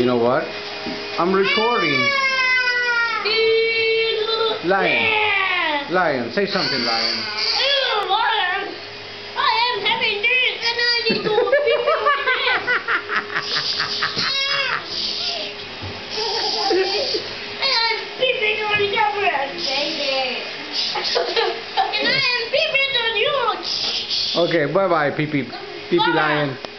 You know what? I'm recording. Lion, say something, Lion. Lion, I am having this and I need to pee and I'm peeping on the camera, baby. And I am peeping on you. Okay, bye bye, Pee Pee. Pee Pee Lion.